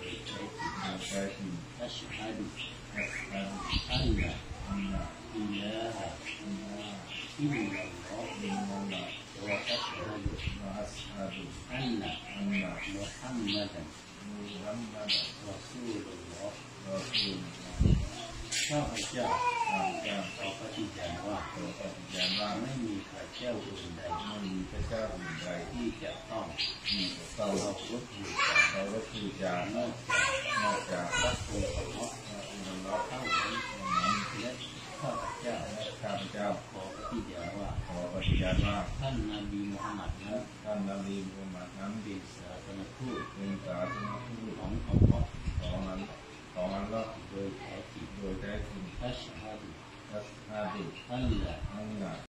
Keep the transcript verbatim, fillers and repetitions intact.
ยใช้จิตโดยใช้จิตอัชฮะดุอัสฮัดอัลลอฮ์อัลลอฮ์อิลาฮะอิลลาฮ์อิลลัลลอฮ์อิลลัลลอฮ์วะอัชฮะดุวะอัสฮัดอันนะอันนะมุฮัมมัดันมุฮัมมัดรอซูลุลลอฮ์รอซูลข้าพเจ้าข้าพเจ้าขอปฏิญาณว่าขอปฏิญาณว่าไม่มีพระเจ้าอื่นใดไม่มีพระเจ้าอื่นใดที่จะต้องที่จะต้อเรางรบอยู่กับเราก็คือจานอกจากนอกจากพระองค์ของเราพระองค์เราเท่านั้นเท่านั้นและข้าพเจ้าและข้าพเจ้าขอปฏิญาณว่าขอปฏิญาณว่าท่านนบีมุฮัมมัดนั้นท่านนบีมุฮัมมัดนั้นเป็นศาสนทูตเป็นศาสนทูตของอัลลอฮ์ของอันของอัลลอฮ์โดยแท้จริงโดยแท้จริงอัชฮะดุอัสฮาดิอัลลอฮ์อัลลอฮ์